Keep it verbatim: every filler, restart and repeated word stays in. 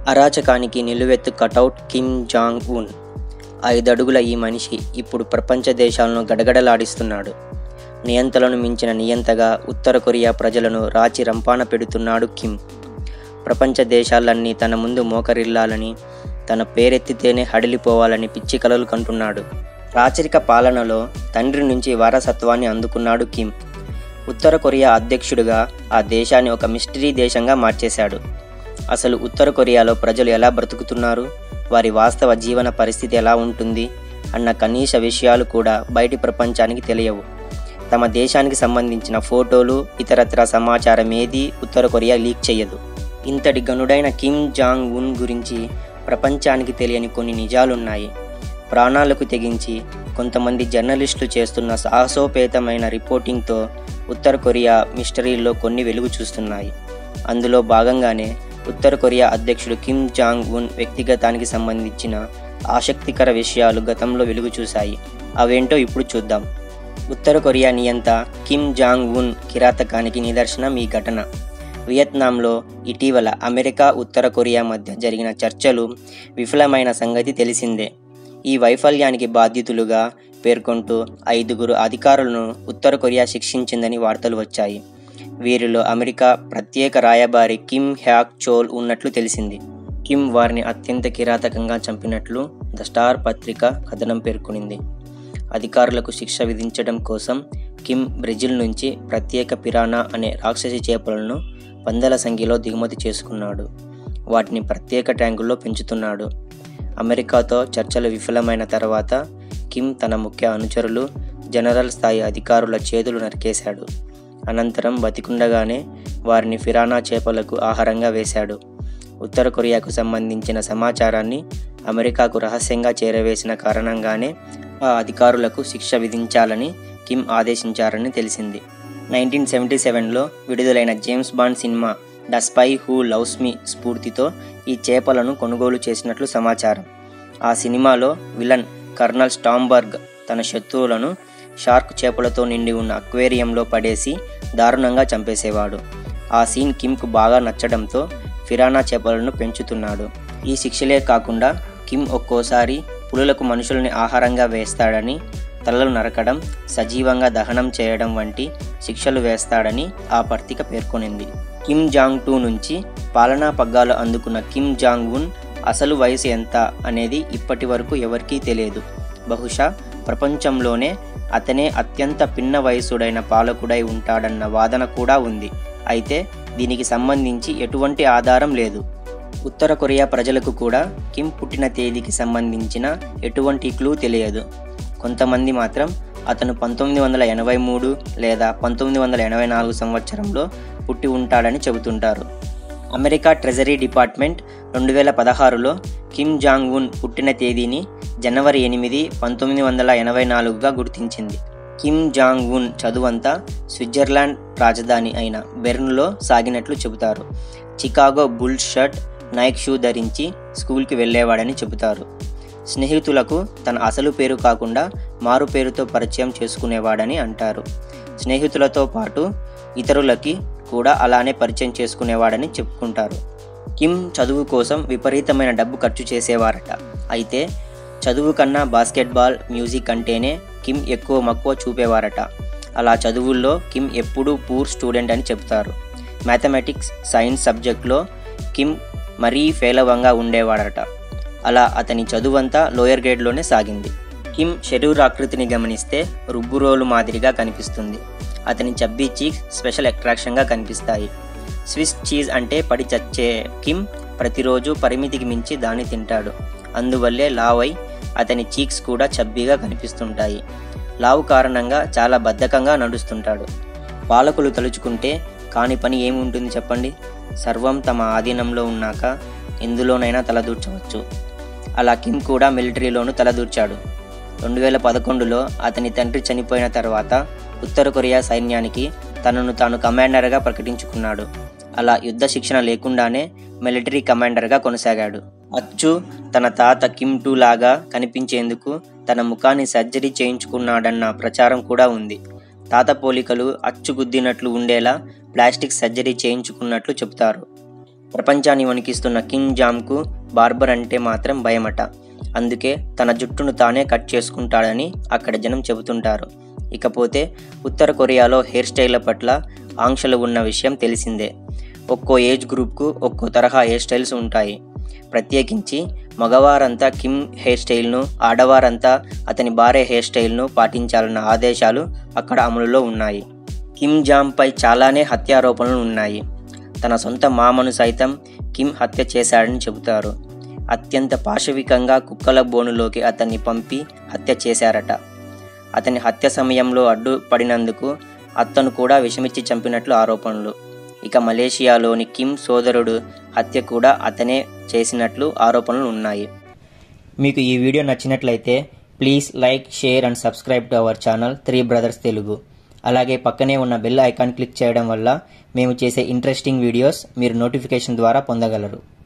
అరాచకానికి నిలువెత్తు cutout Kim Jong ఉన్. ఐదడుగుల ఈ మనిషి ఇప్పుడు ప్రపంచ దేశాలను గడగడలాడిస్తున్నాడు. నియంతలను మించిన నియంతగా ఉత్తర కొరియా ప్రజలను రాచి రంపాన పెడుతున్నాడు కిమ్. ప్రపంచ దేశాలన్నీ తన ముందు మోకరిల్లాలని, తన పేరెత్తితేనే హడిలిపోవాలని పిచ్చి కలలు కంటున్నాడు. రాచరిక పాలనలో తండ్రి నుంచి వారసత్వాన్ని అందుకున్నాడు కిమ్. ఉత్తర కొరియా అధ్యక్షుడిగా ఆ దేశాన్ని ఒక మిస్టరీ దేశంగా మార్చేశాడు. అసలు ఉత్తర కొరియాలో ప్రజలు ఎలా బ్రతుకుతున్నారు, వారి వాస్తవ జీవన పరిస్థితి ఎలా ఉంటుంది అన్న కనీస విషయాలు కూడా బయటి ప్రపంచానికి తెలియవు. తమ దేశానికి సంబంధించిన ఫోటోలు, ఇతరత్ర సమాచారం ఏదీ ఉత్తర కొరియా లీక్ చేయదు. ఇంతటి గనుడైన కిమ్ జాంగ్ ఉన్ గురించి ప్రపంచానికి తెలియని కొన్ని నిజాలున్నాయి. ప్రాణాలకు తెగించి కొంతమంది జర్నలిస్టులు చేస్తున్న సాహసోపేతమైన రిపోర్టింగ్తో ఉత్తర కొరియా మిస్టరీల్లో కొన్ని వెలుగు చూస్తున్నాయి. అందులో భాగంగానే ఉత్తర కొరియా అధ్యక్షుడు కిమ్ జాంగ్ ఉన్ వ్యక్తిగతానికి సంబంధించిన ఆసక్తికర విషయాలు గతంలో వెలుగు చూశాయి. అవేంటో ఇప్పుడు చూద్దాం. ఉత్తర కొరియా నియంత కిమ్ జాంగ్ ఉన్ కిరాతకానికి నిదర్శనం ఈ ఘటన. వియత్నాంలో ఇటీవల అమెరికా, ఉత్తర కొరియా మధ్య జరిగిన చర్చలు విఫలమైన సంగతి తెలిసిందే. ఈ వైఫల్యానికి బాధ్యతలుగా పేర్కొంటూ ఐదుగురు అధికారులను ఉత్తర కొరియా శిక్షించిందని వార్తలు వచ్చాయి. వీరిలో అమెరికా ప్రత్యేక రాయబారి కిమ్ హ్యాక్ చోల్ ఉన్నట్లు తెలిసింది. కిమ్ వారిని అత్యంత కిరాతకంగా చంపినట్లు ద స్టార్ పత్రిక కథనం పేర్కొనింది. అధికారులకు శిక్ష విధించడం కోసం కిమ్ బ్రెజిల్ నుంచి ప్రత్యేక పిరానా అనే రాక్షసి చేపలను వందల సంఖ్యలో దిగుమతి చేసుకున్నాడు. వాటిని ప్రత్యేక ట్యాంకుల్లో పెంచుతున్నాడు. అమెరికాతో చర్చలు విఫలమైన తర్వాత కిమ్ తన ముఖ్య అనుచరులు, జనరల్ స్థాయి అధికారుల చేతులు నరికేశాడు. అనంతరం బతికుండగానే వారిని ఫిరానా చేపలకు ఆహారంగా వేశాడు. ఉత్తర కొరియాకు సంబంధించిన సమాచారాన్ని అమెరికాకు రహస్యంగా చేరవేసిన కారణంగానే ఆ అధికారులకు శిక్ష విధించాలని కిమ్ ఆదేశించారని తెలిసింది. నైన్టీన్ సెవెంటీ సెవెన్లో విడుదలైన James Bond cinema the spy who loves me స్ఫూర్తితో ఈ చేపలను కొనుగోలు చేసినట్లు సమాచారం. ఆ సినిమాలో విలన్ కర్నల్ స్టాంబర్గ్ తన శత్రువులను షార్క్ చేపలతో నిండి ఉన్న అక్వేరియంలో పడేసి దారుణంగా చంపేసేవాడు. ఆ సీన్ కిమ్కు బాగా నచ్చడంతో ఫిరానా చేపలను పెంచుతున్నాడు. ఈ శిక్షలే కాకుండా కిమ్ ఒక్కోసారి పులులకు మనుషులని ఆహారంగా వేస్తాడని, తలలు నరకడం, సజీవంగా దహనం చేయడం వంటి శిక్షలు వేస్తాడని ఆ పత్రిక పేర్కొనింది. కిమ్ జాంగ్ టూ నుంచి పాలనా పగ్గాలు అందుకున్న కిమ్ జాంగ్ ఉన్ అసలు వయసు ఎంత అనేది ఇప్పటి వరకు ఎవరికీ తెలియదు. బహుశా ప్రపంచంలోనే అతనే అత్యంత పిన్న వయసుడైన పాలకుడై ఉంటాడన్న వాదన కూడా ఉంది. అయితే దీనికి సంబంధించి ఎటువంటి ఆధారం లేదు. ఉత్తర కొరియా ప్రజలకు కూడా కిమ్ పుట్టిన తేదీకి సంబంధించిన ఎటువంటి క్లూ తెలియదు. కొంతమంది మాత్రం అతను పంతొమ్మిది వందల ఎనభై మూడు లేదా పంతొమ్మిది వందల ఎనభై నాలుగు సంవత్సరంలో పుట్టి ఉంటాడని చెబుతుంటారు. అమెరికా ట్రెజరీ డిపార్ట్మెంట్ రెండు వేల పదహారులో కిమ్ జాంగ్ ఉన్ పుట్టిన తేదీని జనవరి ఎనిమిది పంతొమ్మిది వందల ఎనభై నాలుగుగా గుర్తించింది. కిమ్ జాంగ్ ఉన్ చదువంతా స్విట్జర్లాండ్ రాజధాని అయిన బెర్న్లో సాగినట్లు చెబుతారు. Chicago Bulls shirt, Nike shoe ధరించి స్కూల్కి వెళ్ళేవాడని చెబుతారు. స్నేహితులకు తన అసలు పేరు కాకుండా మారు పేరుతో పరిచయం చేసుకునేవాడని అంటారు. స్నేహితులతో పాటు ఇతరులకి కూడా అలానే పరిచయం చేసుకునేవాడని చెప్పుకుంటారు. కిమ్ చదువు కోసం విపరీతమైన డబ్బు ఖర్చు చేసేవారట. అయితే చదువు కన్నా బాస్కెట్బాల్, మ్యూజిక్ అంటేనే కిమ్ ఎక్కువ మక్కువ చూపేవారట. అలా చదువుల్లో కిమ్ ఎప్పుడూ పూర్ స్టూడెంట్ అని చెప్తారు. మ్యాథమెటిక్స్, సైన్స్ సబ్జెక్ట్లో కిమ్ మరీ ఫెయిలవంగా ఉండేవాడట. అలా అతని చదువంతా లోయర్ గ్రేడ్లోనే సాగింది. కిమ్ శరీరాకృతిని గమనిస్తే రుబ్బురోలు మాదిరిగా కనిపిస్తుంది. అతని చబ్బీ చీక్స్ స్పెషల్ అట్రాక్షన్గా కనిపిస్తాయి. స్విస్ చీజ్ అంటే పడి చచ్చే కిమ్ ప్రతిరోజు పరిమితికి మించి దాన్ని తింటాడు. అందువల్లే లావై అతని చీక్స్ కూడా చబ్బీగా కనిపిస్తుంటాయి. లావు కారణంగా చాలా బద్ధకంగా నడుస్తుంటాడు. పాలకులు తలుచుకుంటే కాని పని ఏమి ఉంటుంది చెప్పండి. సర్వం తమ ఆధీనంలో ఉన్నాక ఎందులోనైనా తలదూర్చవచ్చు. అలా కిమ్ కూడా మిలిటరీలోనూ తలదూర్చాడు. రెండు వేల పదకొండులో అతని తండ్రి చనిపోయిన తర్వాత ఉత్తర కొరియా సైన్యానికి తనను తాను కమాండర్గా ప్రకటించుకున్నాడు. అలా యుద్ధ శిక్షణ లేకుండానే మిలిటరీ కమాండర్గా కొనసాగాడు. అచ్చు తన తాత కిమ్ టూ లాగా కనిపించేందుకు తన ముఖాన్ని సర్జరీ చేయించుకున్నాడన్న ప్రచారం కూడా ఉంది. తాత పోలికలు అచ్చుగుద్దినట్లు ఉండేలా ప్లాస్టిక్ సర్జరీ చేయించుకున్నట్లు చెబుతారు. ప్రపంచాన్ని వణికిస్తున్న కిమ్ జాంగ్కు బార్బర్ అంటే మాత్రం భయమట. అందుకే తన జుట్టును తానే కట్ చేసుకుంటాడని అక్కడ జనం చెబుతుంటారు. ఇకపోతే ఉత్తర కొరియాలో హెయిర్ స్టైల్ల పట్ల ఆంక్షలు ఉన్న విషయం తెలిసిందే. ఒక్కో ఏజ్ గ్రూప్కు ఒక్కో తరహా హెయిర్ స్టైల్స్ ఉంటాయి. ప్రత్యేకించి మగవారంతా కిమ్ హెయిర్ స్టైల్ను, ఆడవారంతా అతని భార్య హెయిర్ స్టైల్ను పాటించాలన్న ఆదేశాలు అక్కడ అమలులో ఉన్నాయి. కిమ్ జాంగ్పై చాలానే హత్యారోపణలు ఉన్నాయి. తన సొంత మామను సైతం కిమ్ హత్య చేశాడని చెబుతారు. అత్యంత పాశవికంగా కుక్కల బోనులోకి అతన్ని పంపి హత్య చేశారట. అతని హత్య సమయంలో అడ్డుపడినందుకు అతను కూడా విషమిచ్చి చంపినట్లు ఆరోపణలు. ఇక మలేషియాలోని కిమ్ సోదరుడు హత్య కూడా అతనే చేసినట్లు ఆరోపణలు ఉన్నాయి. మీకు ఈ వీడియో నచ్చినట్లయితే please like, share and subscribe to our channel three brothers Telugu. అలాగే పక్కనే ఉన్న బెల్ ఐకాన్ క్లిక్ చేయడం వల్ల మేము చేసే ఇంట్రెస్టింగ్ వీడియోస్ మీరు నోటిఫికేషన్ ద్వారా పొందగలరు.